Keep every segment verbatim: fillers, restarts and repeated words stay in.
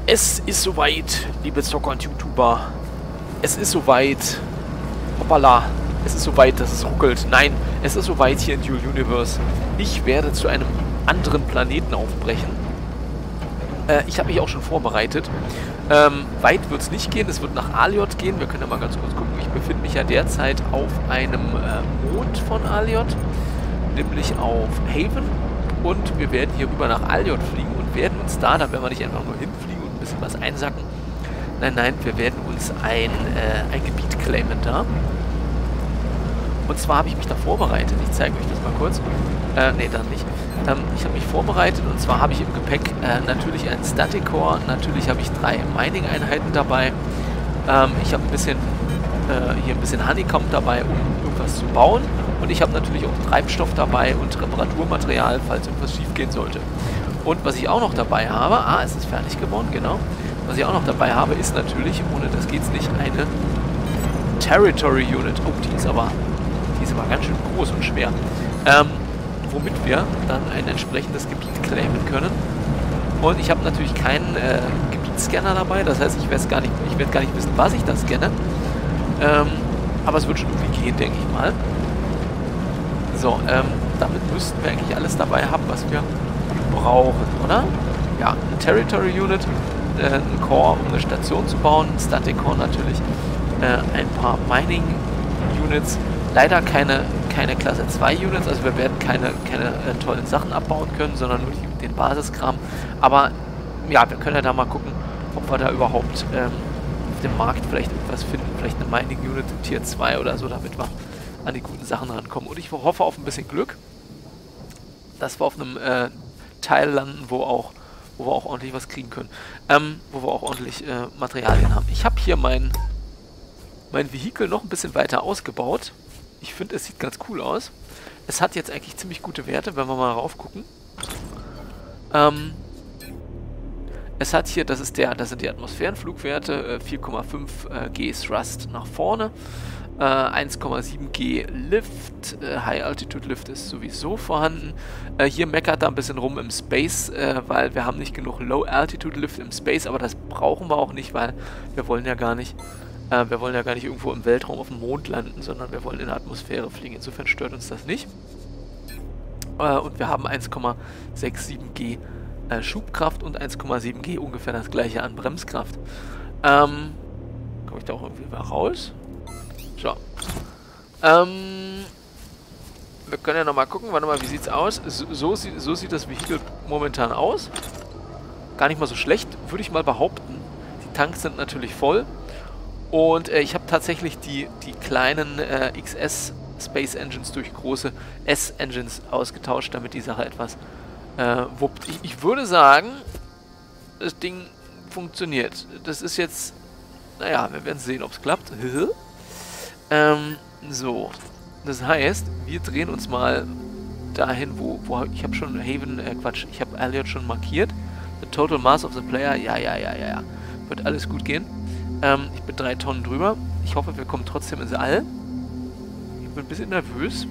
Es ist soweit, liebe Zocker und YouTuber. Es ist soweit. Hoppala. Es ist soweit, dass es ruckelt. Nein, es ist soweit hier in Dual Universe. Ich werde zu einem anderen Planeten aufbrechen. Äh, ich habe mich auch schon vorbereitet. Ähm, weit wird es nicht gehen. Es wird nach Aliot gehen. Wir können ja mal ganz kurz gucken. Ich befinde mich ja derzeit auf einem äh, Mond von Aliot. Nämlich auf Haven. Und wir werden hier rüber nach Aliot fliegen und werden uns da, da werden wir nicht einfach nur hinfliegen und ein bisschen was einsacken. Nein, nein, wir werden uns ein, äh, ein Gebiet claimen da. Und zwar habe ich mich da vorbereitet. Ich zeige euch das mal kurz. Äh, nee, dann nicht. Ähm, ich habe mich vorbereitet und zwar habe ich im Gepäck äh, natürlich einen Static Core. Natürlich habe ich drei Mining-Einheiten dabei. Ähm, ich habe ein bisschen, äh, hier ein bisschen Honeycomb dabei, um irgendwas zu bauen. Und ich habe natürlich auch Treibstoff dabei und Reparaturmaterial, falls irgendwas schief gehen sollte. Und was ich auch noch dabei habe, ah, es ist fertig geworden, genau. Was ich auch noch dabei habe, ist natürlich, ohne das geht's nicht, eine Territory Unit. Oh, die ist aber, die ist aber ganz schön groß und schwer. Ähm, womit wir dann ein entsprechendes Gebiet claimen können. Und ich habe natürlich keinen äh, Gebietsscanner dabei, das heißt, ich werde gar nicht, ich werde gar nicht wissen, was ich da scanne. Ähm, aber es wird schon irgendwie gehen, denke ich mal. So, ähm, damit müssten wir eigentlich alles dabei haben, was wir brauchen, oder? Ja, eine Territory Unit, äh, ein Core, um eine Station zu bauen, ein Static Core natürlich, äh, ein paar Mining Units, leider keine, keine Klasse zwei Units, also wir werden keine, keine äh, tollen Sachen abbauen können, sondern nur die, den Basiskram. Aber ja, wir können ja da mal gucken, ob wir da überhaupt ähm, auf dem Markt vielleicht irgendwas finden, vielleicht eine Mining Unit im Tier zwei oder so, damit wir an die guten Sachen rankommen. Und ich hoffe auf ein bisschen Glück, dass wir auf einem äh, Teil landen, wo auch, wo wir auch ordentlich was kriegen können. Ähm, wo wir auch ordentlich äh, Materialien haben. Ich habe hier mein, mein Vehikel noch ein bisschen weiter ausgebaut. Ich finde, es sieht ganz cool aus. Es hat jetzt eigentlich ziemlich gute Werte, wenn wir mal rauf gucken. Ähm, es hat hier, das ist der, das sind die Atmosphärenflugwerte, äh, vier Komma fünf äh, G Thrust nach vorne. Uh, eins Komma sieben G Lift, uh, High Altitude Lift ist sowieso vorhanden. Uh, hier meckert er ein bisschen rum im Space, uh, weil wir haben nicht genug Low Altitude Lift im Space, aber das brauchen wir auch nicht, weil wir wollen ja gar nicht, uh, wir wollen ja gar nicht irgendwo im Weltraum auf dem Mond landen, sondern wir wollen in der Atmosphäre fliegen. Insofern stört uns das nicht. Uh, und wir haben eins Komma siebenundsechzig G uh, Schubkraft und eins Komma sieben G ungefähr das gleiche an Bremskraft. Ähm, komme ich da auch irgendwie mal raus? So. Ähm, wir können ja nochmal gucken. Warte mal, wie sieht's aus? So, so, so sieht das Vehikel momentan aus. Gar nicht mal so schlecht, würde ich mal behaupten. Die Tanks sind natürlich voll. Und äh, ich habe tatsächlich die, die kleinen äh, X S Space Engines durch große S Engines ausgetauscht, damit die Sache etwas äh, wuppt. Ich, ich würde sagen, das Ding funktioniert. Das ist jetzt, naja, wir werden sehen, ob es klappt. Ähm, so. Das heißt, wir drehen uns mal dahin, wo, wo ich habe schon Haven, äh, Quatsch, ich habe Aliot schon markiert. The total mass of the player, ja, ja, ja, ja, ja. Wird alles gut gehen. Ähm, ich bin drei Tonnen drüber. Ich hoffe, wir kommen trotzdem ins All. Ich bin ein bisschen nervös.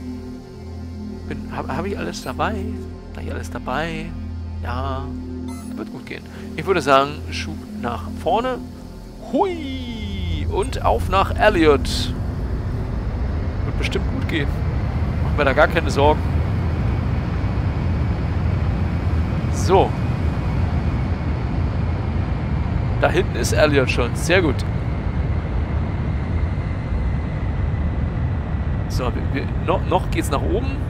Bin, habe hab ich alles dabei? Habe ich alles dabei? Ja. Wird gut gehen. Ich würde sagen, Schub nach vorne. Hui! Und auf nach Aliot. Wird bestimmt gut gehen. Machen wir da gar keine Sorgen. So. Da hinten ist Aliot schon. Sehr gut. So, wir, wir, noch, noch geht's nach oben.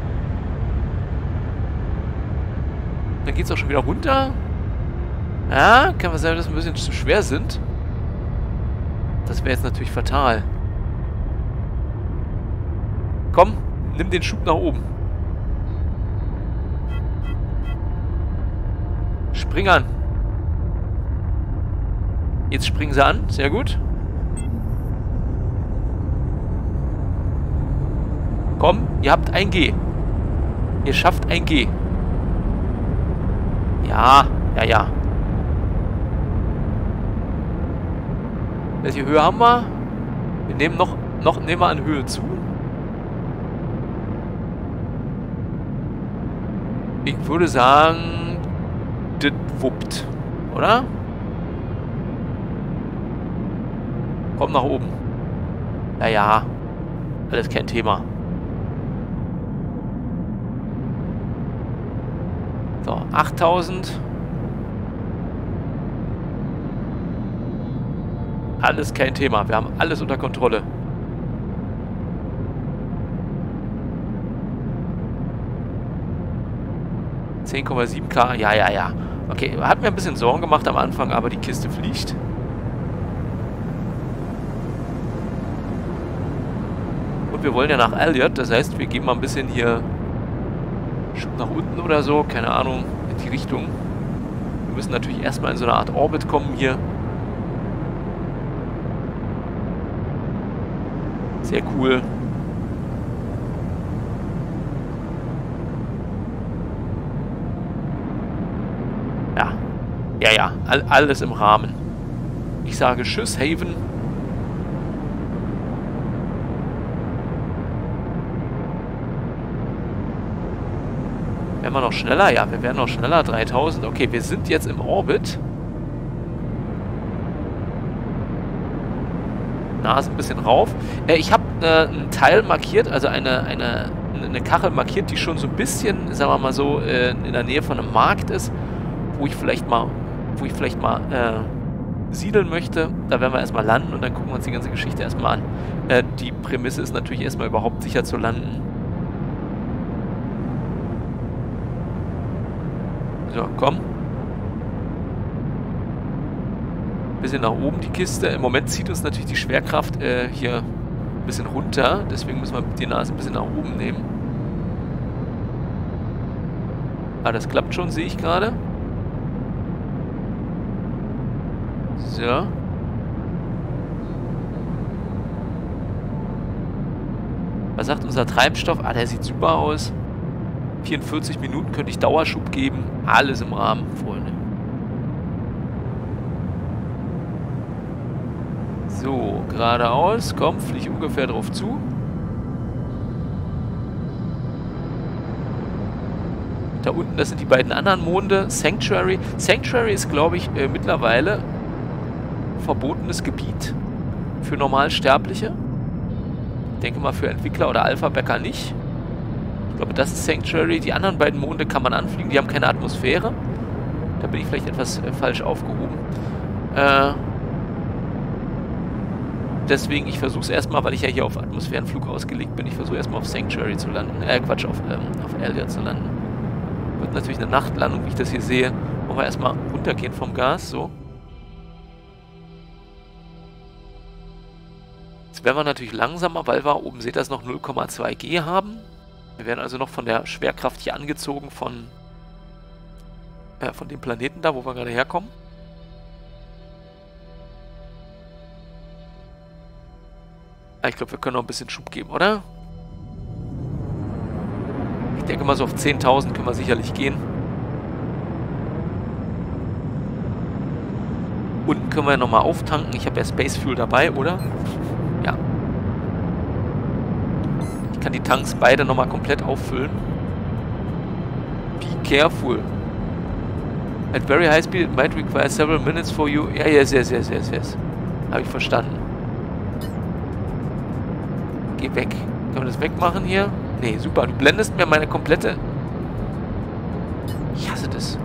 Dann geht's auch schon wieder runter. Ja, kann man sagen, dass wir ein bisschen zu schwer sind. Das wäre jetzt natürlich fatal. Komm, nimm den Schub nach oben. Spring an. Jetzt springen sie an. Sehr gut. Komm, ihr habt ein G. Ihr schafft ein G. Ja, ja, ja. Welche Höhe haben wir? Wir nehmen noch, noch nehmen wir an Höhe zu. Ich würde sagen, das wuppt, oder? Komm nach oben. Ja, ja. Alles kein Thema. So, achttausend. Alles kein Thema. Wir haben alles unter Kontrolle. zehn Komma sieben K. Ja, ja, ja. Okay, hat mir ein bisschen Sorgen gemacht am Anfang, aber die Kiste fliegt. Und wir wollen ja nach Elliot. Das heißt, wir gehen mal ein bisschen hier Schub nach unten oder so. Keine Ahnung, in die Richtung. Wir müssen natürlich erstmal in so eine Art Orbit kommen hier. Sehr cool. Ja. Ja, ja. All, alles im Rahmen. Ich sage Tschüss, Haven. Werden wir noch schneller? Ja, wir werden noch schneller. dreitausend. Okay, wir sind jetzt im Orbit. Nase ein bisschen rauf. Äh, ich habe äh, einen Teil markiert, also eine, eine, eine Kachel markiert, die schon so ein bisschen, sagen wir mal so, äh, in der Nähe von einem Markt ist, wo ich vielleicht mal, wo ich vielleicht mal äh, siedeln möchte. Da werden wir erstmal landen und dann gucken wir uns die ganze Geschichte erstmal an. Äh, die Prämisse ist natürlich erstmal überhaupt sicher zu landen. So, komm. Bisschen nach oben die Kiste. Im Moment zieht uns natürlich die Schwerkraft äh, hier ein bisschen runter. Deswegen müssen wir die Nase ein bisschen nach oben nehmen. Ah, das klappt schon, sehe ich gerade. So. Was sagt unser Treibstoff? Ah, der sieht super aus. vierundvierzig Minuten könnte ich Dauerschub geben. Alles im Rahmen, Freunde. So, geradeaus. Komm, flieg ungefähr drauf zu. Da unten, das sind die beiden anderen Monde. Sanctuary. Sanctuary ist, glaube ich, äh, mittlerweile verbotenes Gebiet für Normalsterbliche. Ich denke mal für Entwickler oder Alpha-Bäcker nicht. Ich glaube, das ist Sanctuary. Die anderen beiden Monde kann man anfliegen. Die haben keine Atmosphäre. Da bin ich vielleicht etwas äh, falsch aufgehoben. Äh... Deswegen, ich versuche es erstmal, weil ich ja hier auf Atmosphärenflug ausgelegt bin, ich versuche erstmal auf Sanctuary zu landen. Äh, Quatsch, auf, ähm, auf Elliot zu landen. Wird natürlich eine Nachtlandung, wie ich das hier sehe. Wollen wir erstmal runtergehen vom Gas, so. Jetzt werden wir natürlich langsamer, weil wir, oben seht ihr das, noch null Komma zwei G haben. Wir werden also noch von der Schwerkraft hier angezogen von, äh, von dem Planeten da, wo wir gerade herkommen. Ich glaube, wir können noch ein bisschen Schub geben, oder? Ich denke mal, so auf zehntausend können wir sicherlich gehen. Unten können wir nochmal auftanken. Ich habe ja Space Fuel dabei, oder? Ja. Ich kann die Tanks beide nochmal komplett auffüllen. Be careful. At very high speed, it might require several minutes for you. Ja, yes, yes, yes, yes, yes. Habe ich verstanden. Geh weg. Können wir das wegmachen hier? Nee, super. Du blendest mir meine komplette... Ich hasse das.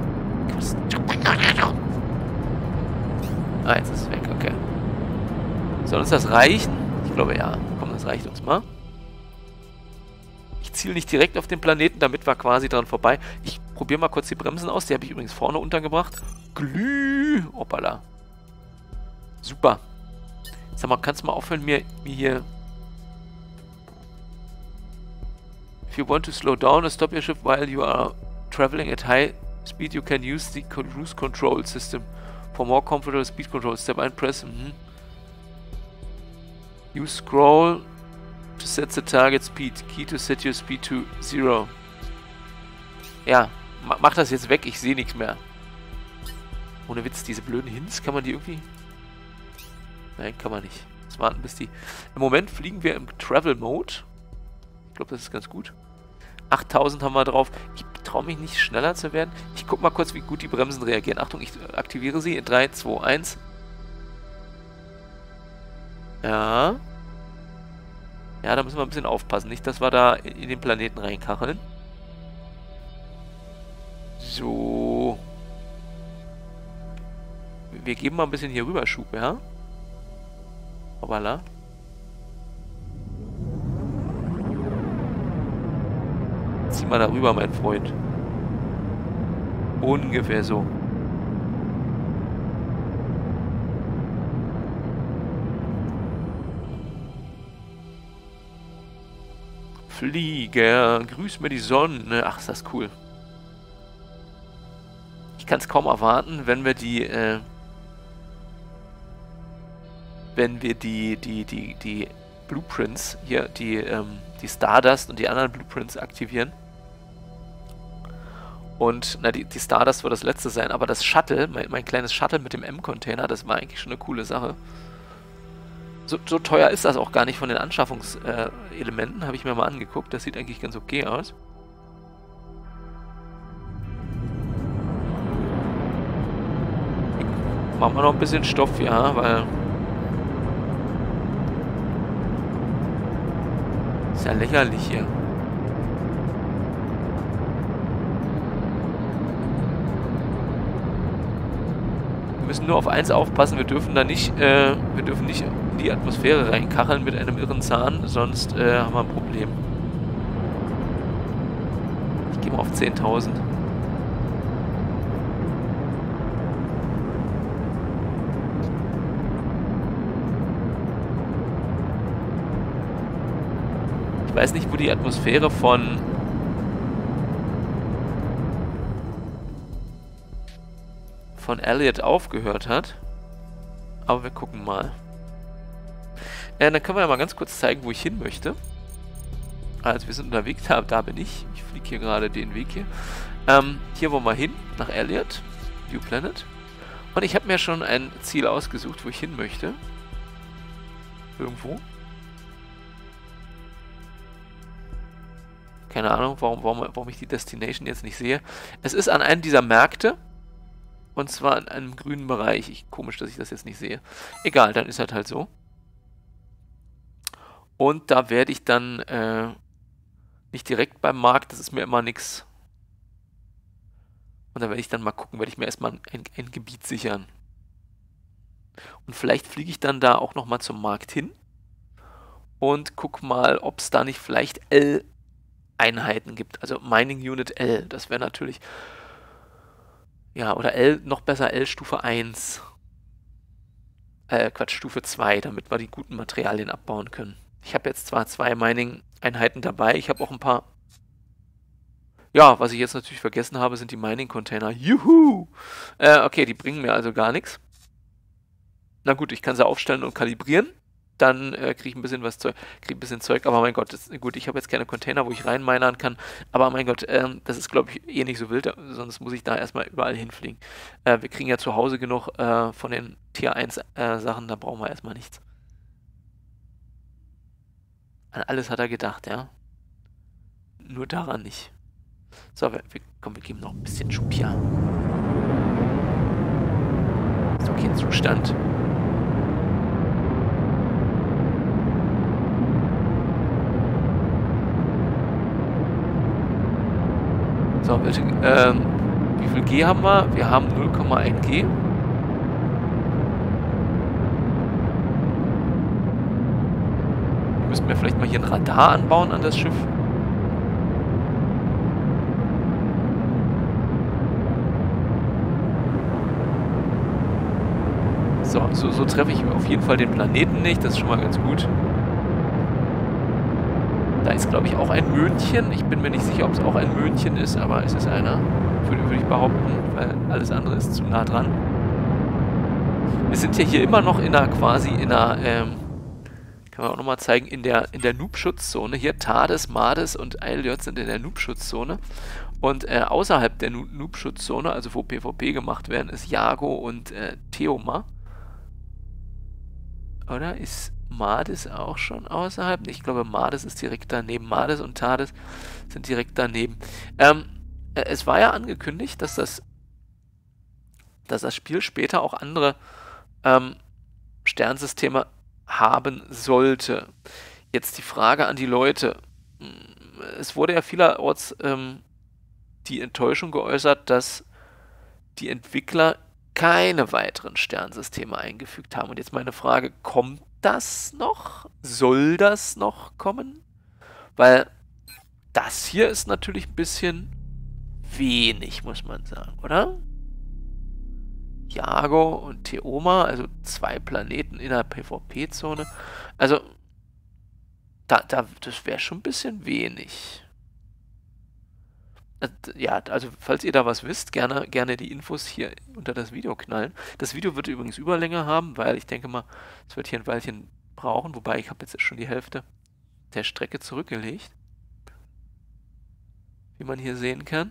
Ah, jetzt ist es weg. Okay. Soll uns das reichen? Ich glaube, ja. Komm, das reicht uns mal. Ich ziele nicht direkt auf den Planeten, damit wir quasi dran vorbei. Ich probiere mal kurz die Bremsen aus. Die habe ich übrigens vorne untergebracht. Glüh. Hoppala. Super. Sag mal, kannst du mal aufhören, mir, mir hier... If you want to slow down or stop your ship while you are traveling at high speed, you can use the cruise control system for more comfortable speed control. Step one, press. Mm-hmm. You scroll to set the target speed. Key to set your speed to zero. Ja, mach das jetzt weg, ich sehe nichts mehr. Ohne Witz, diese blöden Hints, kann man die irgendwie... Nein, kann man nicht. Jetzt warten bis die... Im Moment fliegen wir im Travel Mode. Ich glaube, das ist ganz gut. achttausend haben wir drauf. Ich traue mich nicht, schneller zu werden. Ich gucke mal kurz, wie gut die Bremsen reagieren. Achtung, ich aktiviere sie in drei, zwei, eins. Ja. Ja, da müssen wir ein bisschen aufpassen. Nicht, dass wir da in den Planeten reinkacheln. So. Wir geben mal ein bisschen hier rüber Schub, ja? Hoppala. Zieh mal da rüber, mein Freund. Ungefähr so. Flieger, grüß mir die Sonne. Ach, ist das cool. Ich kann es kaum erwarten, wenn wir die, äh, wenn wir die, die, die, die Blueprints hier, die, ähm, die Stardust und die anderen Blueprints aktivieren. Und, na, die, die Stardust wird das letzte sein, aber das Shuttle, mein, mein kleines Shuttle mit dem M-Container, das war eigentlich schon eine coole Sache. So, so teuer ist das auch gar nicht von den Anschaffungselementen, äh, habe ich mir mal angeguckt. Das sieht eigentlich ganz okay aus. Machen wir noch ein bisschen Stoff, ja, weil... Ist ja lächerlich hier. Wir müssen nur auf eins aufpassen, wir dürfen da nicht, äh, wir dürfen nicht in die Atmosphäre reinkacheln mit einem irren Zahn, sonst äh, haben wir ein Problem. Ich gehe mal auf zehntausend. Ich weiß nicht, wo die Atmosphäre von... von Elliot aufgehört hat. Aber wir gucken mal. Äh, dann können wir ja mal ganz kurz zeigen, wo ich hin möchte. Also wir sind unterwegs, da, da bin ich. Ich fliege hier gerade den Weg hier. Ähm, hier wollen wir hin, nach Elliot. New Planet. Und ich habe mir schon ein Ziel ausgesucht, wo ich hin möchte. Irgendwo. Keine Ahnung, warum, warum, warum ich die Destination jetzt nicht sehe. Es ist an einem dieser Märkte. Und zwar in einem grünen Bereich. Ich, komisch, dass ich das jetzt nicht sehe. Egal, dann ist das halt so. Und da werde ich dann äh, nicht direkt beim Markt, das ist mir immer nix. Und da werde ich dann mal gucken, werde ich mir erstmal ein, ein Gebiet sichern. Und vielleicht fliege ich dann da auch nochmal zum Markt hin. Und guck mal, ob es da nicht vielleicht L-Einheiten gibt. Also Mining Unit L. Das wäre natürlich... Ja, oder L, noch besser L Stufe eins. Äh, Quatsch, Stufe zwei, damit wir die guten Materialien abbauen können. Ich habe jetzt zwar zwei Mining-Einheiten dabei, ich habe auch ein paar... Ja, was ich jetzt natürlich vergessen habe, sind die Mining-Container. Juhu! Äh, okay, die bringen mir also gar nichts. Na gut, ich kann sie aufstellen und kalibrieren. Dann äh, kriege ich ein bisschen was Zeug, kriege ein bisschen Zeug, aber mein Gott, das, gut, ich habe jetzt keine Container, wo ich reinminern kann, aber mein Gott, ähm, das ist, glaube ich, eh nicht so wild, sonst muss ich da erstmal überall hinfliegen. Äh, wir kriegen ja zu Hause genug äh, von den Tier eins äh, Sachen, da brauchen wir erstmal nichts. An alles hat er gedacht, ja. Nur daran nicht. So, wir, wir, komm, wir geben noch ein bisschen Schub hier. Ist okay ein Zustand. So, welche, ähm, wie viel G haben wir? Wir haben null Komma eins G. Müssten wir vielleicht mal hier ein Radar anbauen an das Schiff. So, so, so treffe ich auf jeden Fall den Planeten nicht. Das ist schon mal ganz gut. Da ist, glaube ich, auch ein Möhnchen. Ich bin mir nicht sicher, ob es auch ein Möhnchen ist, aber es ist einer. Würde, würde ich behaupten, weil alles andere ist zu nah dran. Wir sind ja hier immer noch in einer, quasi in einer, ähm, kann man auch nochmal zeigen, in der, in der Noob-Schutzzone. Hier Tades, Mades und Elliot sind in der Noob-Schutzzone. Und äh, außerhalb der Noob-Schutzzone, also wo PvP gemacht werden, ist Jago und äh, Theoma. Oder ist Mades auch schon außerhalb? Ich glaube, Mades ist direkt daneben. Mades und Tades sind direkt daneben. Ähm, es war ja angekündigt, dass das, dass das Spiel später auch andere ähm, Sternsysteme haben sollte. Jetzt die Frage an die Leute. Es wurde ja vielerorts ähm, die Enttäuschung geäußert, dass die Entwickler keine weiteren Sternsysteme eingefügt haben. Und jetzt meine Frage, kommt das noch? Soll das noch kommen? Weil das hier ist natürlich ein bisschen wenig, muss man sagen, oder? Jago und Teoma, also zwei Planeten in der PvP-Zone. Also, da, da, das wäre schon ein bisschen wenig. Ja, also falls ihr da was wisst, gerne, gerne die Infos hier unter das Video knallen. Das Video wird übrigens Überlänge haben, weil ich denke mal, es wird hier ein Weilchen brauchen, wobei ich habe jetzt schon die Hälfte der Strecke zurückgelegt. Wie man hier sehen kann.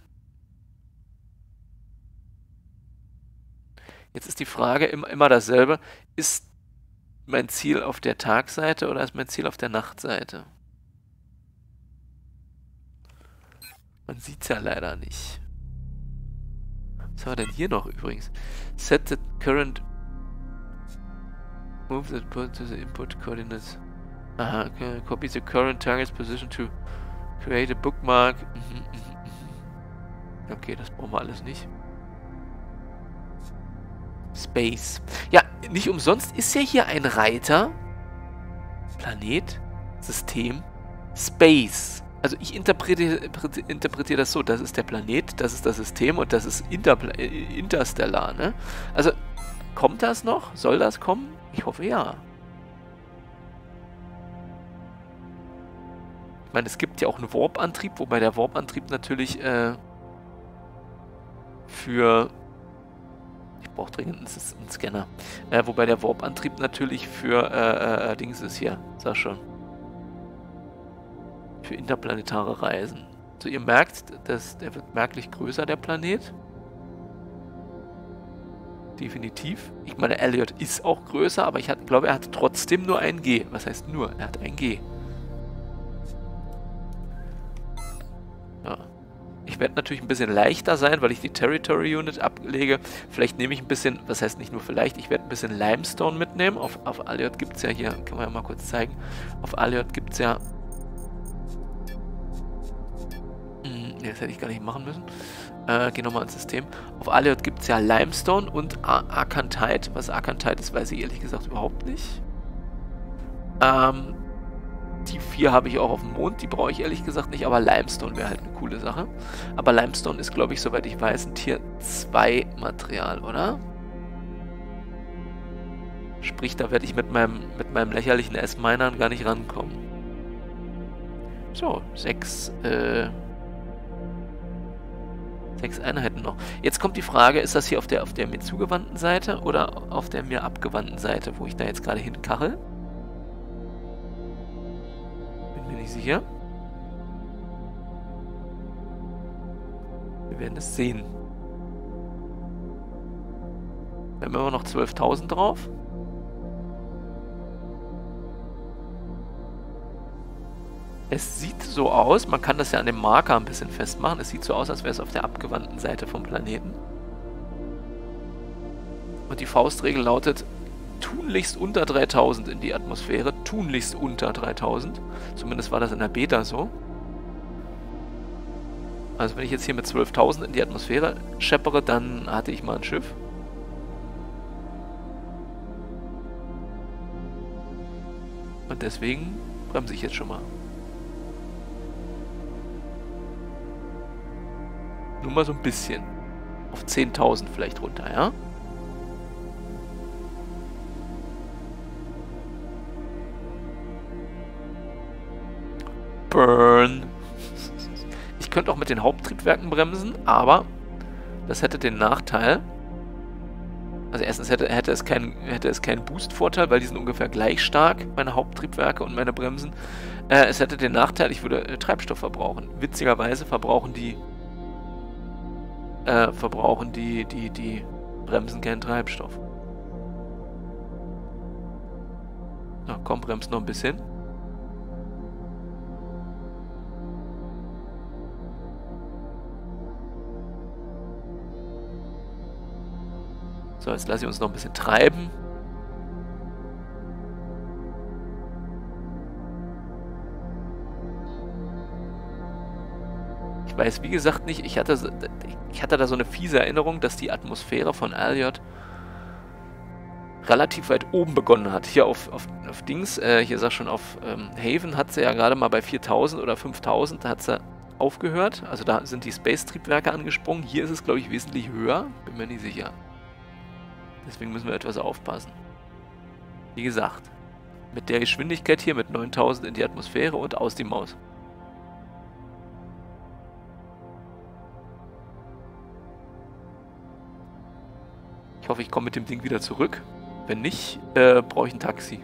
Jetzt ist die Frage immer, immer dasselbe. Ist mein Ziel auf der Tagseite oder ist mein Ziel auf der Nachtseite? Man sieht es ja leider nicht. Was haben wir denn hier noch übrigens? Set the current move the input to the input coordinates. Aha, okay. Copy the current target's position to create a bookmark. Mhm, mhm, mhm. Okay, das brauchen wir alles nicht. Space. Ja, nicht umsonst ist ja hier ein Reiter. Planet, System, Space. Also ich interpretiere, interpretiere das so, das ist der Planet, das ist das System und das ist Interpla interstellar, ne? Also, kommt das noch? Soll das kommen? Ich hoffe ja. Ich meine, es gibt ja auch einen Warp-Antrieb, wobei der Warp-Antrieb natürlich äh, für... Ich brauche dringend einen Scanner. Äh, wobei der Warp-Antrieb natürlich für äh, äh, Dings ist hier, sag schon. Für interplanetare Reisen. So, ihr merkt, dass der wird merklich größer, der Planet. Definitiv. Ich meine, Elliot ist auch größer, aber ich hat, glaube, er hat trotzdem nur ein G. Was heißt nur? Er hat ein G. Ja. Ich werde natürlich ein bisschen leichter sein, weil ich die Territory Unit ablege. Vielleicht nehme ich ein bisschen, was heißt nicht nur vielleicht, ich werde ein bisschen Limestone mitnehmen. Auf, auf Elliot gibt es ja hier, kann man ja mal kurz zeigen, auf Elliot gibt es ja... Hm, das hätte ich gar nicht machen müssen. Äh, geh nochmal ins System. Auf Elliot gibt es ja Limestone und Arcantite. Was Arcantite ist, weiß ich ehrlich gesagt überhaupt nicht. Ähm... Die vier habe ich auch auf dem Mond, die brauche ich ehrlich gesagt nicht, aber Limestone wäre halt eine coole Sache. Aber Limestone ist, glaube ich, soweit ich weiß, ein Tier zwei Material, oder? Sprich, da werde ich mit meinem, mit meinem lächerlichen S-Minern gar nicht rankommen. So, sechs, äh, sechs Einheiten noch. Jetzt kommt die Frage, ist das hier auf der, auf der mir zugewandten Seite oder auf der mir abgewandten Seite, wo ich da jetzt gerade hinkachel? Nicht sicher. Wir werden es sehen. Wir haben immer noch zwölftausend drauf. Es sieht so aus, man kann das ja an dem Marker ein bisschen festmachen. Es sieht so aus, als wäre es auf der abgewandten Seite vom Planeten. Und die Faustregel lautet, tunlichst unter dreitausend in die Atmosphäre, tunlichst unter dreitausend. Zumindest war das in der Beta so. Also wenn ich jetzt hier mit zwölftausend in die Atmosphäre scheppere, dann hatte ich mal ein Schiff. Und deswegen bremse ich jetzt schon mal. Nur mal so ein bisschen. Auf zehntausend vielleicht runter, ja? Burn. Ich könnte auch mit den Haupttriebwerken bremsen, aber das hätte den Nachteil. Also erstens hätte, hätte es keinen hätte es keinen Boost-Vorteil, weil die sind ungefähr gleich stark, meine Haupttriebwerke und meine Bremsen. Äh, es hätte den Nachteil, ich würde äh, Treibstoff verbrauchen. Witzigerweise verbrauchen die äh, verbrauchen die, die, die Bremsen keinen Treibstoff. Na komm, bremst noch ein bisschen. So, jetzt lasse ich uns noch ein bisschen treiben. Ich weiß, wie gesagt, nicht. Ich hatte, ich hatte da so eine fiese Erinnerung, dass die Atmosphäre von Elliot relativ weit oben begonnen hat. Hier auf, auf, auf Dings, äh, hier sag schon, auf ähm, Haven hat sie ja gerade mal bei viertausend oder fünftausend, da hat sie aufgehört. Also da sind die Space-Triebwerke angesprungen. Hier ist es, glaube ich, wesentlich höher. Bin mir nicht sicher. Deswegen müssen wir etwas aufpassen. Wie gesagt, mit der Geschwindigkeit hier, mit neuntausend in die Atmosphäre und aus die Maus. Ich hoffe, ich komme mit dem Ding wieder zurück. Wenn nicht, äh, brauche ich ein Taxi.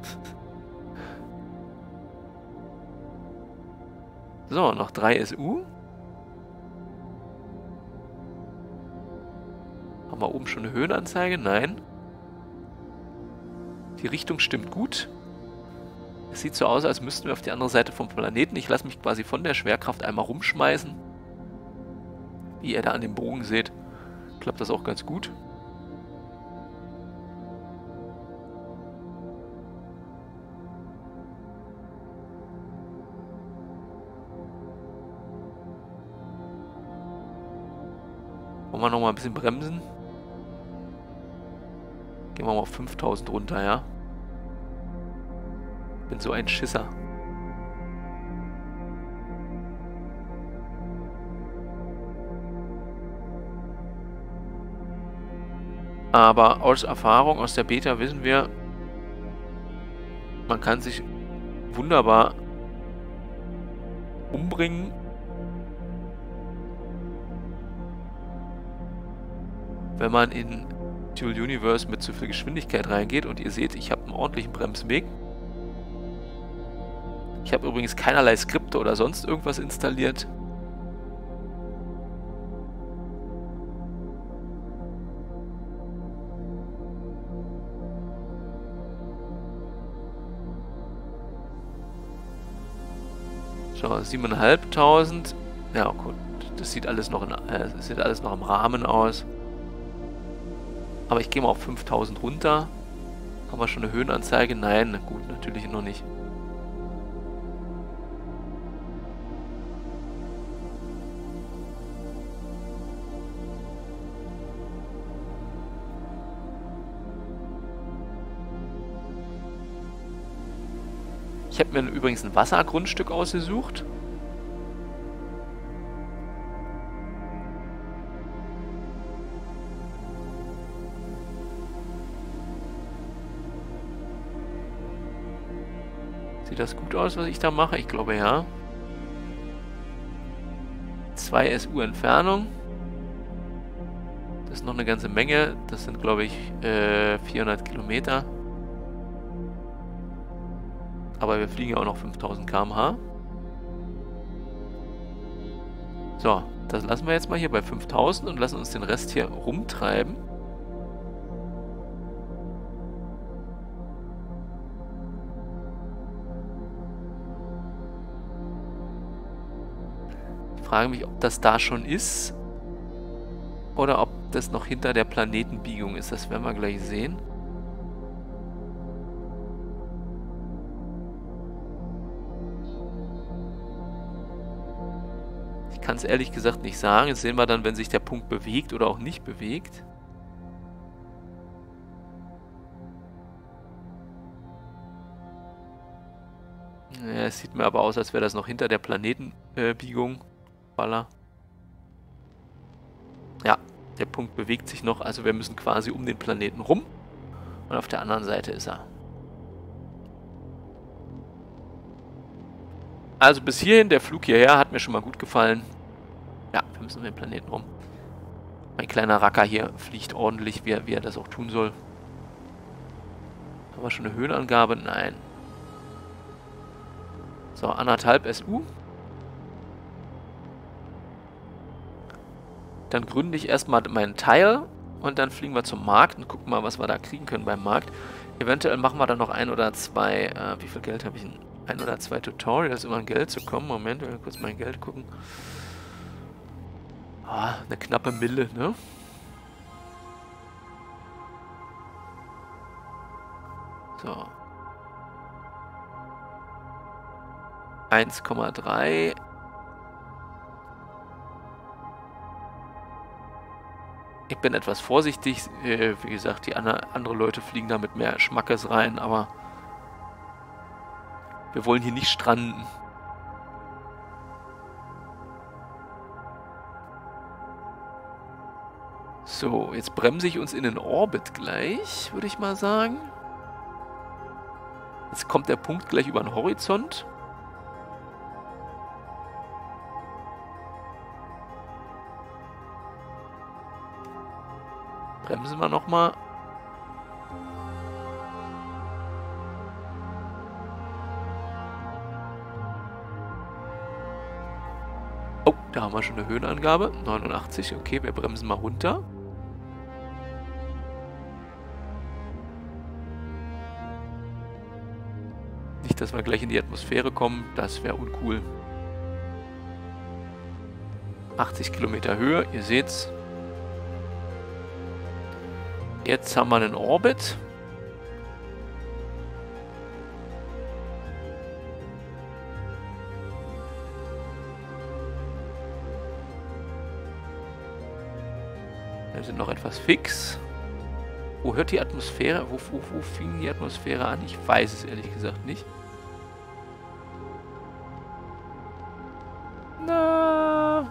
So, noch drei S U. Haben wir oben schon eine Höhenanzeige? Nein. Die Richtung stimmt gut. Es sieht so aus, als müssten wir auf die andere Seite vom Planeten. Ich lasse mich quasi von der Schwerkraft einmal rumschmeißen. Wie ihr da an dem Bogen seht, klappt das auch ganz gut. Wollen wir noch mal ein bisschen bremsen? Gehen wir mal auf fünftausend runter, ja? Bin so ein Schisser. Aber aus Erfahrung, aus der Beta wissen wir, man kann sich wunderbar umbringen. Wenn man in Dual Universe mit zu viel Geschwindigkeit reingeht und ihr seht, ich habe einen ordentlichen Bremsweg. Ich habe übrigens keinerlei Skripte oder sonst irgendwas installiert. So, siebentausendfünfhundert. Ja, gut. Das sieht alles noch in, äh, das sieht alles noch im Rahmen aus. Aber ich gehe mal auf fünftausend runter. Haben wir schon eine Höhenanzeige? Nein, na gut, natürlich noch nicht. Ich habe mir übrigens ein Wassergrundstück ausgesucht. Sieht das gut aus, was ich da mache? Ich glaube, ja. zwei S U Entfernung. Das ist noch eine ganze Menge. Das sind, glaube ich, äh, vierhundert Kilometer. Aber wir fliegen ja auch noch fünftausend Kilometer pro Stunde. So, das lassen wir jetzt mal hier bei fünftausend und lassen uns den Rest hier rumtreiben. Ich frage mich, ob das da schon ist oder ob das noch hinter der Planetenbiegung ist. Das werden wir gleich sehen. Ich kann es ehrlich gesagt nicht sagen. Jetzt sehen wir dann, wenn sich der Punkt bewegt oder auch nicht bewegt. Ja, es sieht mir aber aus, als wäre das noch hinter der Planetenbiegung. Äh, Baller. Ja, der Punkt bewegt sich noch. Also wir müssen quasi um den Planeten rum. Und auf der anderen Seite ist er. Also bis hierhin, der Flug hierher hat mir schon mal gut gefallen. Ja, wir müssen um den Planeten rum. Mein kleiner Racker hier fliegt ordentlich, wie er, wie er das auch tun soll. Haben wir schon eine Höhenangabe? Nein. So, anderthalb S U. Dann gründe ich erstmal meinen Teil und dann fliegen wir zum Markt und gucken mal, was wir da kriegen können beim Markt. Eventuell machen wir dann noch ein oder zwei, äh, wie viel Geld habe ich denn? Ein oder zwei Tutorials, um an Geld zu kommen. Moment, wir werden kurz mein Geld gucken. Ah, eine knappe Mille, ne? So. eins Komma drei. Ich bin etwas vorsichtig. Äh, wie gesagt, die andre, andere Leute fliegen da mit mehr Schmackes rein, aber wir wollen hier nicht stranden. So, jetzt bremse ich uns in den Orbit gleich, würde ich mal sagen. Jetzt kommt der Punkt gleich über den Horizont. Bremsen wir nochmal. Oh, da haben wir schon eine Höhenangabe. neunundachtzig, okay, wir bremsen mal runter. Nicht, dass wir gleich in die Atmosphäre kommen, das wäre uncool. achtzig Kilometer Höhe, ihr seht's. Jetzt haben wir einen Orbit. Wir sind noch etwas fix. Wo hört die Atmosphäre? Wo, wo, wo fing die Atmosphäre an? Ich weiß es ehrlich gesagt nicht. Na.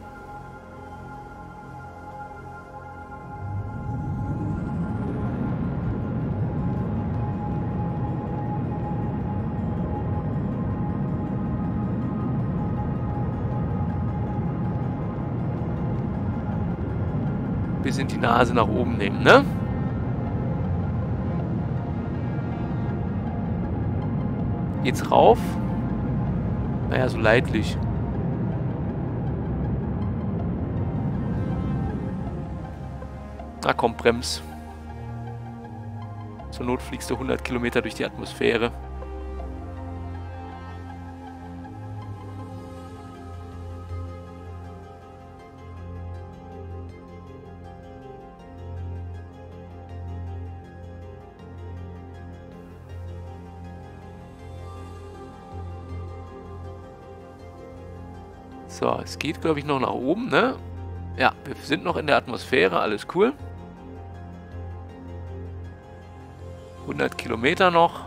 Bisschen die Nase nach oben nehmen, ne? Geht's rauf? Naja, so leidlich. Na komm, brems. Zur Not fliegst du hundert Kilometer durch die Atmosphäre. So, es geht, glaube ich, noch nach oben, ne? Ja, wir sind noch in der Atmosphäre, alles cool. hundert Kilometer noch.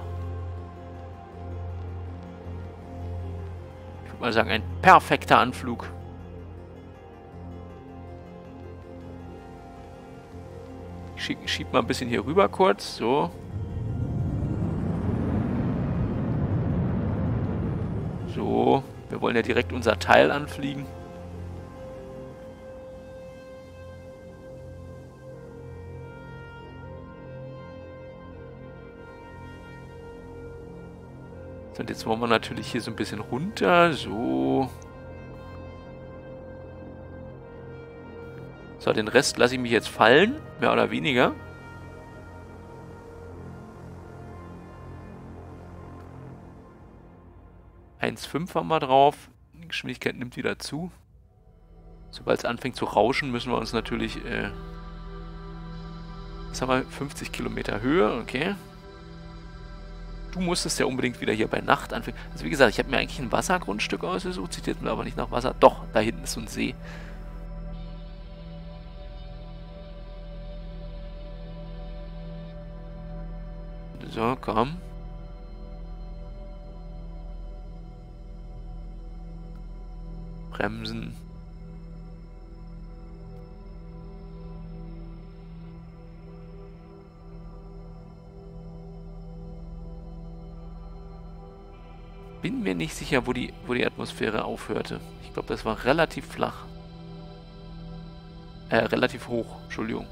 Ich würde mal sagen, ein perfekter Anflug. Ich schieb, schieb mal ein bisschen hier rüber kurz, so. So. Wir wollen ja direkt unser Teil anfliegen. So, und jetzt wollen wir natürlich hier so ein bisschen runter. So. So, den Rest lasse ich mich jetzt fallen. Mehr oder weniger. eins Komma fünf haben wir drauf. Die Geschwindigkeit nimmt wieder zu. Sobald es anfängt zu rauschen, müssen wir uns natürlich... Äh Jetzt haben wir fünfzig Kilometer Höhe, okay. Du musstest ja unbedingt wieder hier bei Nacht anfangen. Also wie gesagt, ich habe mir eigentlich ein Wassergrundstück ausgesucht, sieht jetzt aber nicht nach Wasser. Doch, da hinten ist so ein See. So, komm. Bremsen. Bin mir nicht sicher, wo die, wo die Atmosphäre aufhörte. Ich glaube, das war relativ flach. Äh, relativ hoch. Entschuldigung.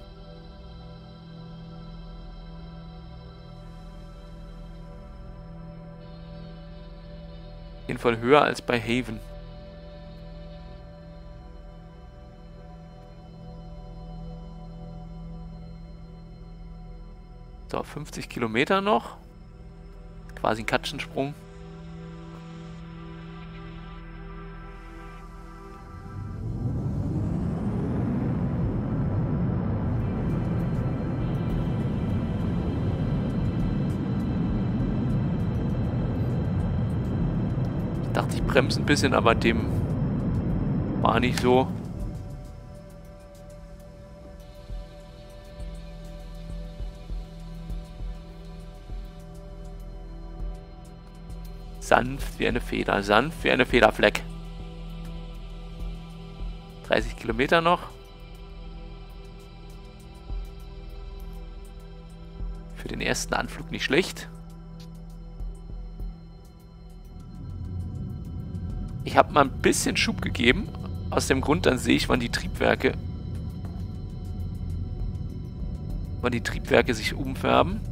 Auf jeden Fall höher als bei Haven. So, fünfzig Kilometer noch. Quasi ein Katzensprung. Ich dachte, ich bremse ein bisschen, aber dem war nicht so. Sanft wie eine Feder. Sanft wie eine Federfleck. dreißig Kilometer noch. Für den ersten Anflug nicht schlecht. Ich habe mal ein bisschen Schub gegeben. Aus dem Grund, dann sehe ich, wann die Triebwerke wann die Triebwerke sich umfärben.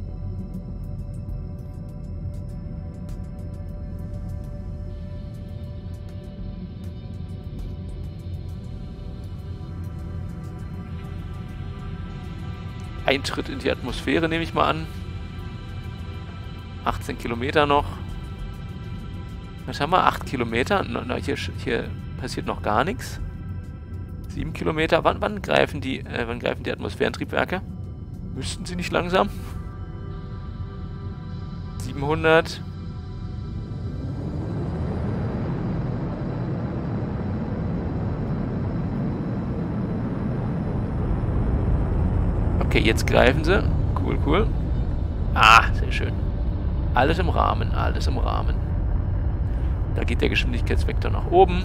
Eintritt in die Atmosphäre nehme ich mal an. achtzehn Kilometer noch. Was haben wir? acht Kilometer. Na, hier, hier passiert noch gar nichts. sieben Kilometer. Wann, wann greifen die, äh, wann greifen die Atmosphärentriebwerke? Müssten sie nicht langsam? siebenhundert. Okay, jetzt greifen sie. Cool, cool. Ah, sehr schön. Alles im Rahmen, alles im Rahmen. Da geht der Geschwindigkeitsvektor nach oben.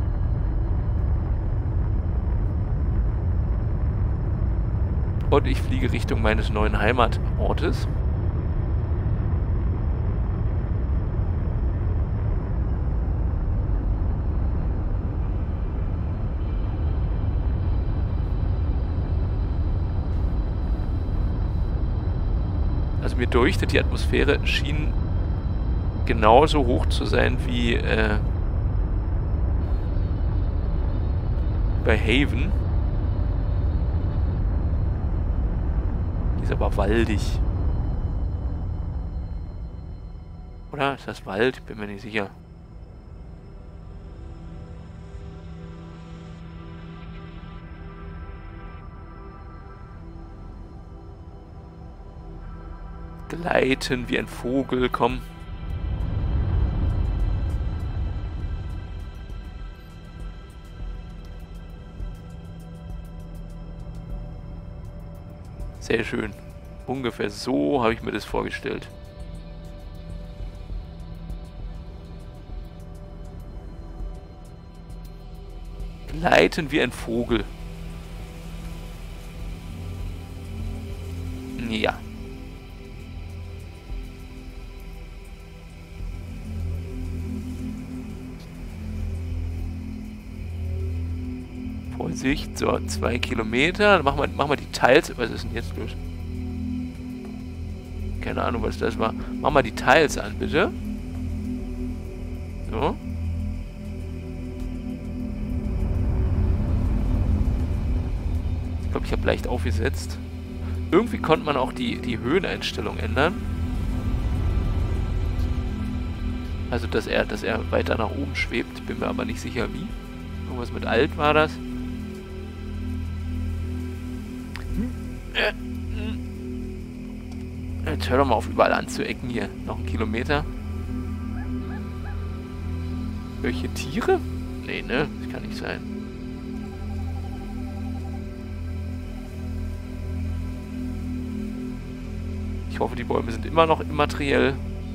Und ich fliege Richtung meines neuen Heimatortes. Also mir deuchtet, die Atmosphäre schien genauso hoch zu sein wie äh, bei Haven. Die ist aber waldig. Oder? Ist das Wald? Bin mir nicht sicher. Gleiten wie ein Vogel, komm. Sehr schön. Ungefähr so habe ich mir das vorgestellt. Gleiten wie ein Vogel. Ja. Vorsicht, so, zwei Kilometer. Dann machen wir, machen wir die Teils. Was ist denn jetzt los? Keine Ahnung, was das war. Machen wir die Teils an, bitte. So. Ich glaube, ich habe leicht aufgesetzt. Irgendwie konnte man auch die, die Höheneinstellung ändern. Also, dass er, dass er weiter nach oben schwebt. Bin mir aber nicht sicher, wie. Irgendwas mit Alt war das. Jetzt hör doch mal auf, überall anzuecken hier. Noch ein Kilometer. Welche Tiere? Nee, ne? Das kann nicht sein. Ich hoffe, die Bäume sind immer noch immateriell.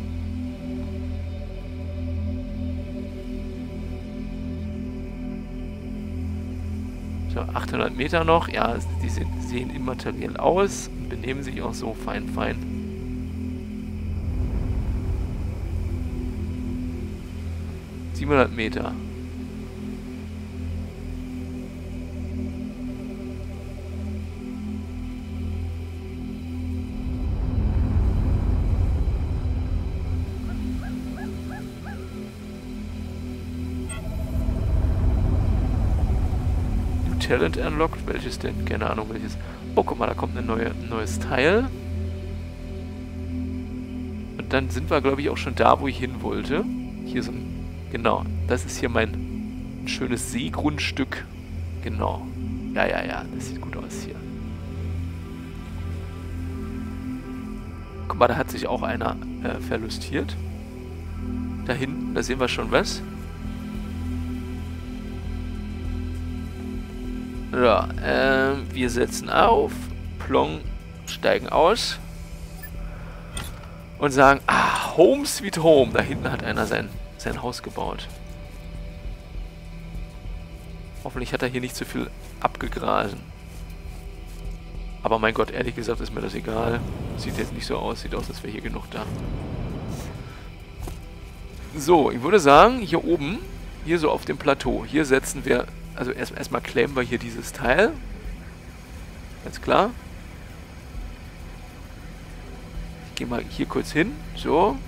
So, achthundert Meter noch. Ja, die sehen immateriell aus und benehmen sich auch so fein, fein. siebenhundert Meter. New Talent unlocked. Welches denn? Keine Ahnung welches. Oh, guck mal, da kommt eine neue, ein neues Teil. Und dann sind wir, glaube ich, auch schon da, wo ich hin wollte. Hier so ein... Genau, das ist hier mein schönes Seegrundstück. Genau. Ja, ja, ja, das sieht gut aus hier. Guck mal, da hat sich auch einer äh, verlustiert. Da hinten, da sehen wir schon was. Ja, äh, wir setzen auf. Plong, steigen aus. Und sagen, ah, Home Sweet Home. Da hinten hat einer sein, sein Haus gebaut. Hoffentlich hat er hier nicht zu viel abgegrasen. Aber mein Gott, ehrlich gesagt ist mir das egal. Sieht jetzt nicht so aus. Sieht aus, als wäre hier genug da. So, ich würde sagen, hier oben, hier so auf dem Plateau, hier setzen wir, also erst erstmal claimen wir hier dieses Teil. Ganz klar. Ich gehe mal hier kurz hin. So.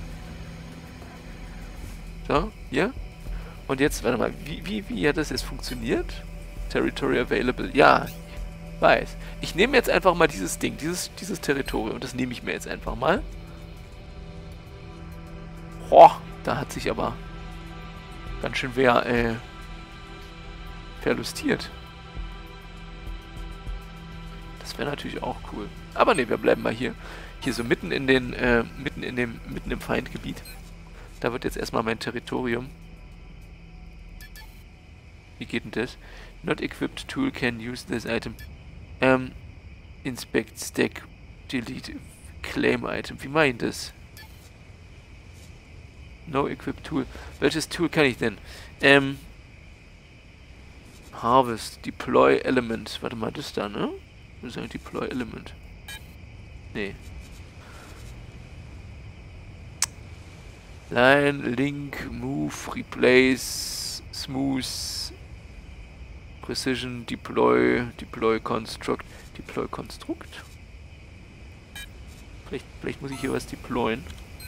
So, hier. Und jetzt, warte mal, wie, wie, wie hat das jetzt funktioniert? Territory available. Ja, ich weiß. Ich nehme jetzt einfach mal dieses Ding, dieses, dieses Territorium. Das nehme ich mir jetzt einfach mal. Boah, da hat sich aber ganz schön wer äh, verlustiert. Das wäre natürlich auch cool. Aber ne, wir bleiben mal hier. Hier so mitten in den, äh, mitten in dem, mitten im Feindgebiet. Da wird jetzt erstmal mein Territorium. Wie geht denn das? Not equipped tool can use this item. Ähm, inspect, stack, delete, claim item. Wie meint das? No equipped tool. Welches Tool kann ich denn? Ähm, Harvest, deploy element. Warte mal, das da, ne? Das ist ein deploy element. Nee. Line, link, move, replace, smooth, precision, deploy, deploy construct, deploy construct. Vielleicht, vielleicht muss ich hier was deployen.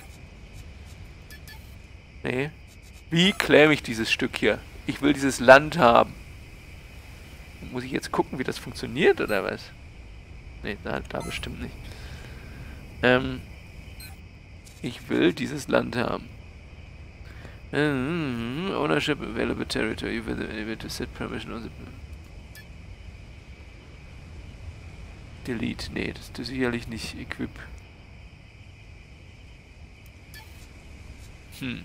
Nee. Wie claim ich dieses Stück hier? Ich will dieses Land haben. Muss ich jetzt gucken, wie das funktioniert, oder was? Nee, da, da bestimmt nicht. Ähm... Ich will dieses Land haben. Mm-hmm. Ownership available territory. You will able to set permission on the... Delete. Nee, das ist sicherlich nicht equip. Hm.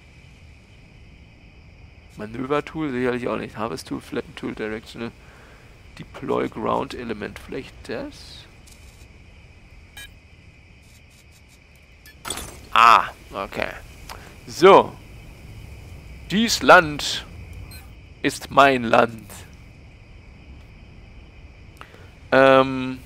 Manöver-Tool sicherlich auch nicht. Harvest-Tool, Flatten-Tool, Directional. Deploy Ground Element. Vielleicht das? Ah, okay. So. Dies Land ist mein Land. Ähm.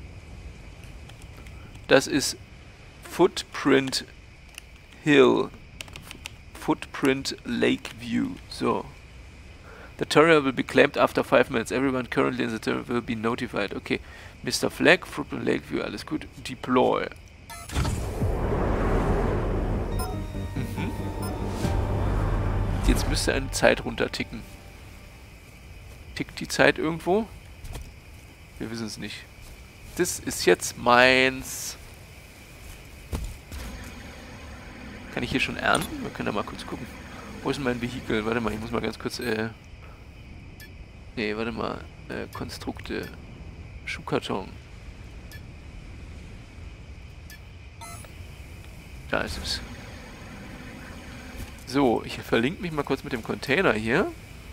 Das ist Footprint Hill. Footprint Lakeview. So. The territory will be claimed after five minutes. Everyone currently in the territory will be notified. Okay. Mister Flag, Footprint Lakeview, alles gut. Deploy. Jetzt müsste eine Zeit runterticken. Tickt die Zeit irgendwo? Wir wissen es nicht. Das ist jetzt meins. Kann ich hier schon ernten? Wir können da mal kurz gucken. Wo ist denn mein Vehikel? Warte mal, ich muss mal ganz kurz, äh... Nee, warte mal. Äh, Konstrukte. Schuhkarton. Da ist es. So, ich verlinke mich mal kurz mit dem Container hier.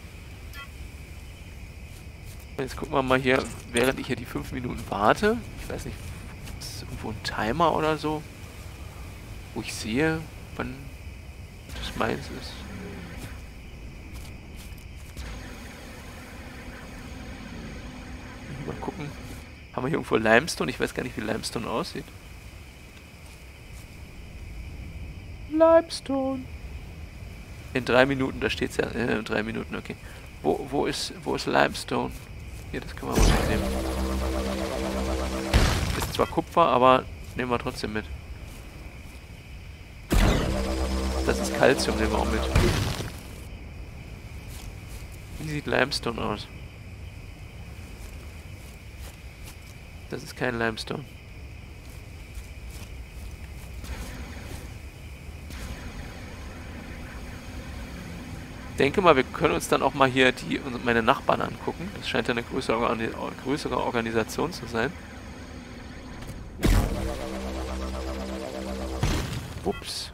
Jetzt gucken wir mal hier, während ich hier die fünf Minuten warte. Ich weiß nicht, ist irgendwo ein Timer oder so, wo ich sehe, wann das meins ist. Mal gucken. Haben wir hier irgendwo Limestone? Ich weiß gar nicht, wie Limestone aussieht. Limestone. In drei Minuten, da steht es ja, äh, in drei Minuten, okay. Wo, wo ist, wo ist Limestone? Hier, das können wir mal mitnehmen. Ist zwar Kupfer, aber nehmen wir trotzdem mit. Das ist Calcium, nehmen wir auch mit. Wie sieht Limestone aus? Das ist kein Limestone. Ich denke mal, wir können uns dann auch mal hier die meine Nachbarn angucken. Das scheint ja eine größere, größere Organisation zu sein. Ups.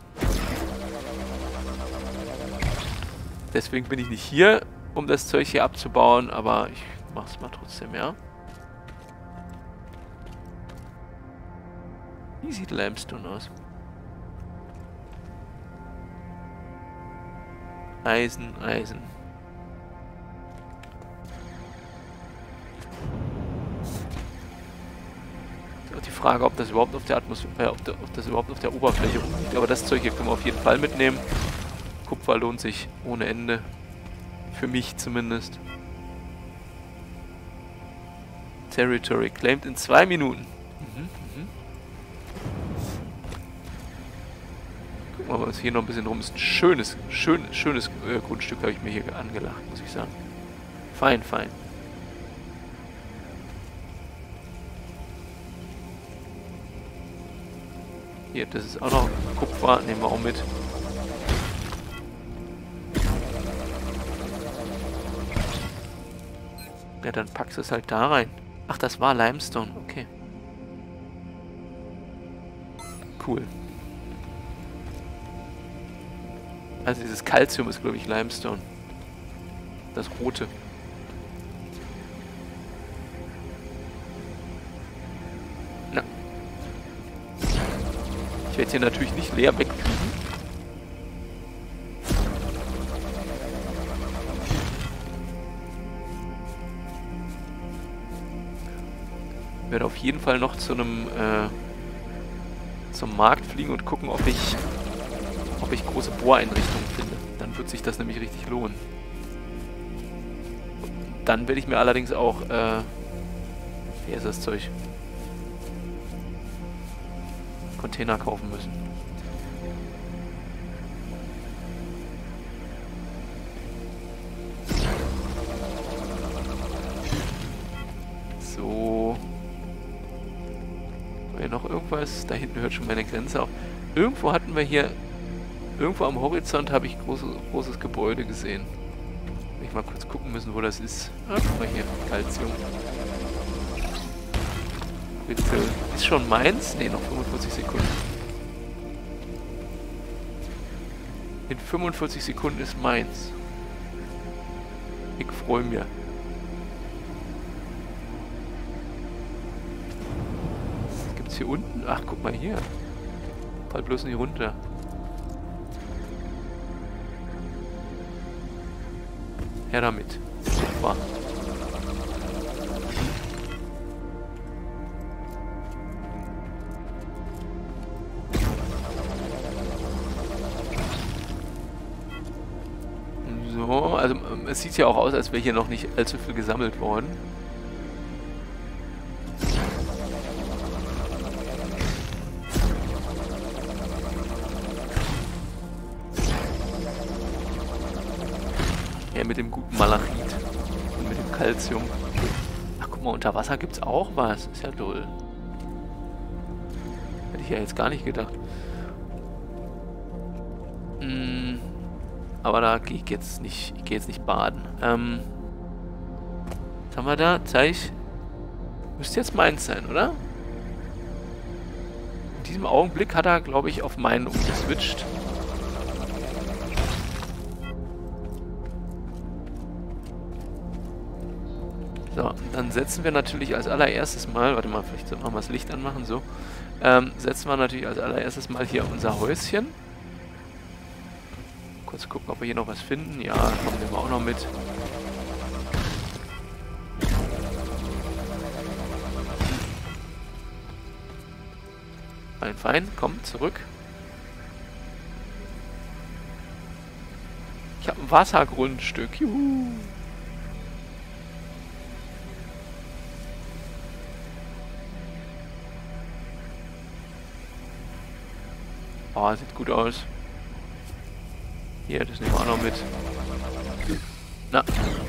Deswegen bin ich nicht hier, um das Zeug hier abzubauen, aber ich mach's mal trotzdem, ja. Wie sieht Limestone aus? Eisen, Eisen. Ist auch die Frage, ob das überhaupt auf der Atmosphäre, äh, ob, der, ob das überhaupt auf der Oberfläche rumliegt. Aber das Zeug hier können wir auf jeden Fall mitnehmen. Kupfer lohnt sich ohne Ende. Für mich zumindest. Territory claimed in zwei Minuten. Mhm, mhm. Gucken wir mal, was hier noch ein bisschen rum ist. Ein schönes, schön, schönes äh, Grundstück habe ich mir hier angelacht, muss ich sagen. Fein, fein. Hier, das ist auch noch Kupfer. Nehmen wir auch mit. Ja, dann packst du es halt da rein. Ach, das war Limestone. Okay. Cool. Also dieses Calcium ist, glaube ich, Limestone. Das rote. Na. Ich werde hier natürlich nicht leer wegfliegen. Ich werde auf jeden Fall noch zu einem äh, zum Markt fliegen und gucken, ob ich ob ich große Bohreinrichtungen finde. Dann wird sich das nämlich richtig lohnen. Dann werde ich mir allerdings auch äh, wie ist das Zeug? Container kaufen müssen. So. War hier noch irgendwas? Da hinten hört schon meine Grenze auf. Irgendwo hatten wir hier... Irgendwo am Horizont habe ich große, großes Gebäude gesehen. Will ich mal kurz gucken müssen, wo das ist. Ah, guck mal hier. Calcium. Bitte. Ist schon meins? Ne, noch fünfundvierzig Sekunden. In fünfundvierzig Sekunden ist meins. Ich freue mich. Was gibt's hier unten? Ach, guck mal hier. Fall bloß nicht runter. Her damit. Super. So, also es sieht ja auch aus, als wäre hier noch nicht allzu viel gesammelt worden. Ja, mit dem guten Malachit und mit dem Calcium. Ach, guck mal, unter Wasser gibt's auch was. Ist ja toll. Hätte ich ja jetzt gar nicht gedacht. Hm, aber da gehe ich jetzt nicht, ich gehe jetzt nicht baden. Ähm, was haben wir da? Zeig. Müsste jetzt meins sein, oder? In diesem Augenblick hat er, glaube ich, auf meinen umgeswitcht. So, dann setzen wir natürlich als allererstes mal, warte mal, vielleicht sollten wir mal das Licht anmachen, so. Ähm, setzen wir natürlich als allererstes mal hier unser Häuschen. Kurz gucken, ob wir hier noch was finden. Ja, kommen wir auch noch mit. Fein, fein, komm, zurück. Ich habe ein Wassergrundstück, juhu. Oh, sieht gut aus. Hier, das nehmen wir auch noch mit. Na.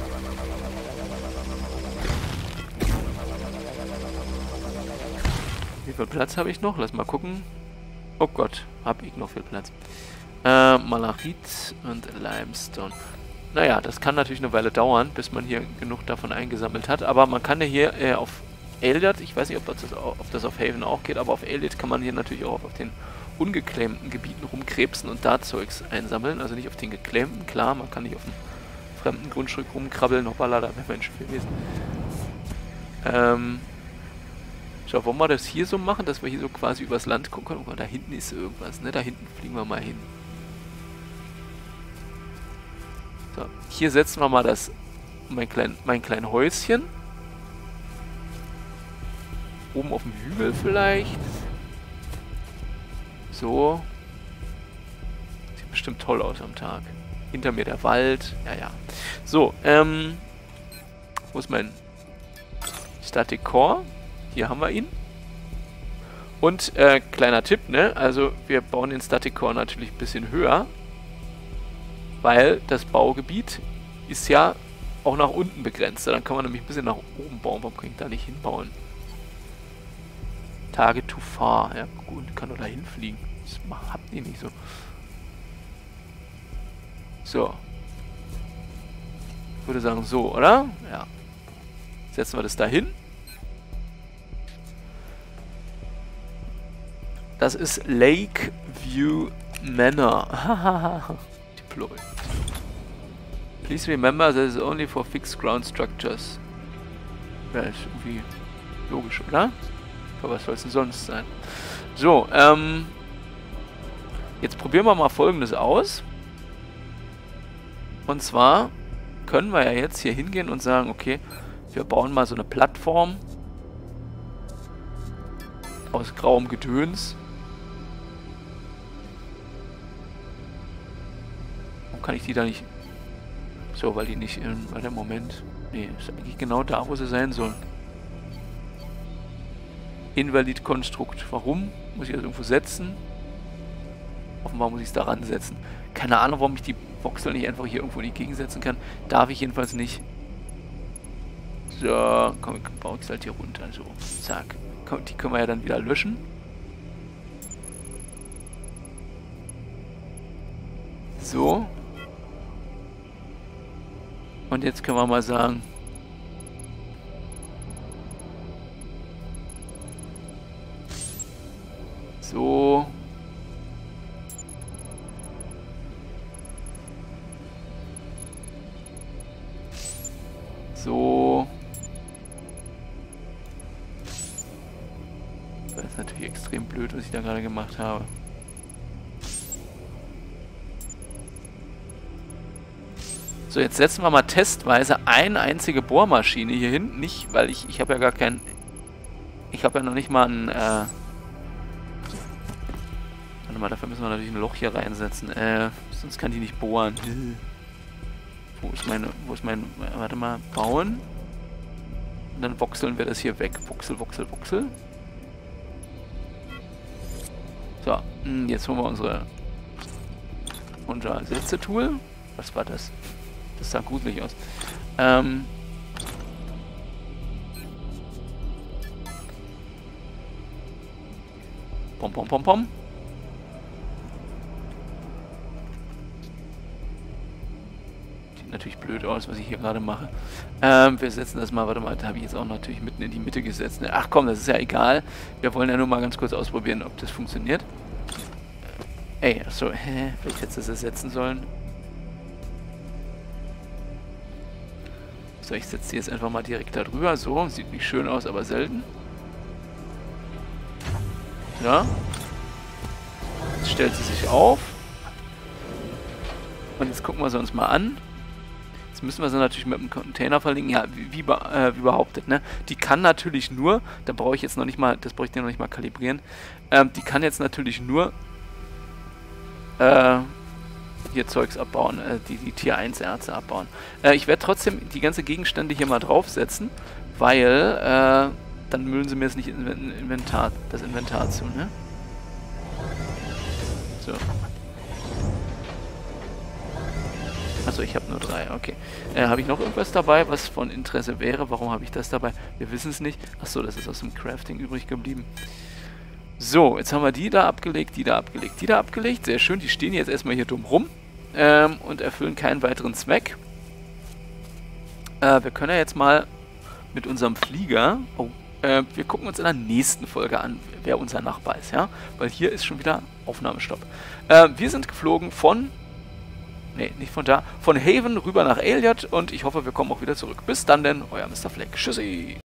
Wie viel Platz habe ich noch? Lass mal gucken. Oh Gott, habe ich noch viel Platz. Äh, Malachit und Limestone. Naja, das kann natürlich eine Weile dauern, bis man hier genug davon eingesammelt hat. Aber man kann ja hier äh, auf Eldad, ich weiß nicht, ob das, ob das auf Haven auch geht, aber auf Eldad kann man hier natürlich auch auf den ungeclaimten Gebieten rumkrebsen und da Zeugs einsammeln. Also nicht auf den geclaimten, klar, man kann nicht auf dem fremden Grundstück rumkrabbeln, hoppala, da wäre Mensch gewesen. Ähm, schau, wollen wir das hier so machen, dass wir hier so quasi übers Land gucken können? Oh, da hinten ist irgendwas, ne? Da hinten fliegen wir mal hin. So, hier setzen wir mal das, mein klein, mein kleines Häuschen. Oben auf dem Hügel vielleicht. So. Sieht bestimmt toll aus am Tag. Hinter mir der Wald. Ja, ja. So, ähm... wo ist mein Static Core? Hier haben wir ihn. Und, äh, kleiner Tipp, ne? Also, wir bauen den Static Core natürlich ein bisschen höher. Weil das Baugebiet ist ja auch nach unten begrenzt. Dann kann man nämlich ein bisschen nach oben bauen. Warum kann ich da nicht hinbauen? Target to far. Ja, gut, kann doch da hinfliegen. Das habt ihr nicht so. So. Ich würde sagen so, oder? Ja. Setzen wir das da hin. Das ist Lakeview Manor. Deploy. Please remember that is only for fixed ground structures. Ja, ist irgendwie logisch, oder? Aber was soll es denn sonst sein? So, ähm... jetzt probieren wir mal Folgendes aus. Und zwar können wir ja jetzt hier hingehen und sagen, okay, wir bauen mal so eine Plattform aus grauem Gedöns. Warum kann ich die da nicht... So, weil die nicht in... Weil der Moment... Nee, ist eigentlich genau da, wo sie sein sollen. Invalid-Konstrukt. Warum? Muss ich das irgendwo setzen? Offenbar muss ich es daran setzen. Keine Ahnung, warum ich die Voxel nicht einfach hier irgendwo in die Gegend setzen kann. Darf ich jedenfalls nicht. So, komm, ich baue es halt hier runter. So, zack. Komm, die können wir ja dann wieder löschen. So. Und jetzt können wir mal sagen... So. So. Das ist natürlich extrem blöd, was ich da gerade gemacht habe. So, jetzt setzen wir mal testweise eine einzige Bohrmaschine hier hin. Nicht, weil ich... Ich habe ja gar kein... Ich habe ja noch nicht mal ein... Äh, warte mal, dafür müssen wir natürlich ein Loch hier reinsetzen. Äh, sonst kann die nicht bohren. Wo ist meine... Wo ist mein... Warte mal, bauen. Und dann voxeln wir das hier weg. Voxel, voxel, voxel. So, jetzt holen wir unsere... Unser Setzetool. Was war das? Das sah gruselig aus. Ähm... Pom, pom, pom, pom. Sieht natürlich blöd aus, was ich hier gerade mache. Ähm, wir setzen das mal, warte mal, da habe ich jetzt auch natürlich mitten in die Mitte gesetzt. Ach komm, das ist ja egal. Wir wollen ja nur mal ganz kurz ausprobieren, ob das funktioniert. Ey, achso, hä? Vielleicht hättest du das ersetzen sollen. So, ich setze die jetzt einfach mal direkt da drüber. So, sieht nicht schön aus, aber selten. Ja. Jetzt stellt sie sich auf. Und jetzt gucken wir sie uns mal an. Jetzt müssen wir sie natürlich mit dem Container verlinken. Ja, wie, wie, äh, wie behauptet, ne? Die kann natürlich nur, da brauche ich jetzt noch nicht mal, das brauche ich dir noch nicht mal kalibrieren. Ähm, die kann jetzt natürlich nur äh, hier Zeugs abbauen, äh, die, die Tier eins Erze abbauen. Äh, ich werde trotzdem die ganze Gegenstände hier mal draufsetzen, weil äh, dann müllen sie mir jetzt nicht in Inventar, das Inventar zu, ne? So. Achso, ich habe nur drei, okay. Äh, habe ich noch irgendwas dabei, was von Interesse wäre? Warum habe ich das dabei? Wir wissen es nicht. Achso, das ist aus dem Crafting übrig geblieben. So, jetzt haben wir die da abgelegt, die da abgelegt, die da abgelegt. Sehr schön, die stehen jetzt erstmal hier dumm rum ähm, und erfüllen keinen weiteren Zweck. Äh, wir können ja jetzt mal mit unserem Flieger... Oh, äh, wir gucken uns in der nächsten Folge an, wer unser Nachbar ist, ja? Weil hier ist schon wieder Aufnahmestopp. Äh, wir sind geflogen von... Ne, nicht von da. Von Haven rüber nach Elliot und ich hoffe, wir kommen auch wieder zurück. Bis dann denn, euer Mister Fleck. Tschüssi!